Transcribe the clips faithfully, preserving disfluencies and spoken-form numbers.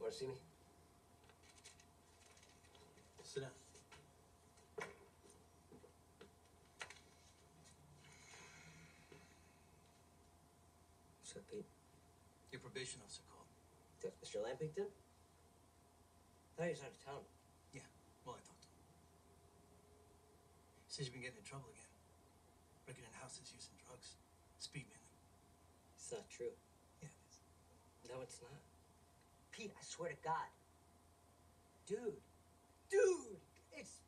Want to see me? Sit down. What's up, Pete? Your probation officer called. That's Mister Lampington? I thought he was out of town. Yeah, well, I talked to him. He says you've been getting in trouble again. Breaking in houses, using drugs. Speed mainly. It's not true. Yeah, it is. No, it's not. Pete, I swear to God. Dude. Dude! It's...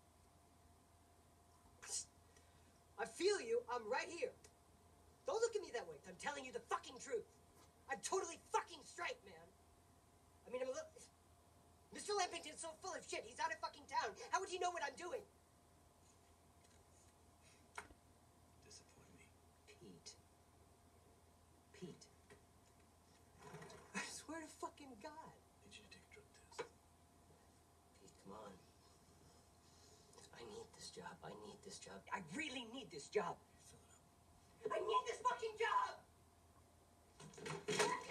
I feel you. I'm right here. Don't look at me that way. I'm telling you the fucking truth. I'm totally fucking straight, man. I mean, I'm a little... Mister Lampington's so full of shit. He's out of fucking town. How would he know what I'm doing? Disappoint me. Pete. Pete. I swear to fucking God. I need you to take a drug test. Pete, come on. I need this job. I need this job. I really need this job. Fill it up. I need this fucking job!